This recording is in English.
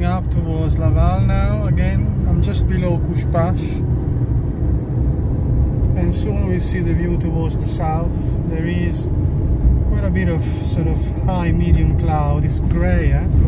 heading up towards Laval now. Again, I'm just below Couche-Pache, and soon we'll see the view towards the south. There is quite a bit of sort of high medium cloud. It's grey, eh?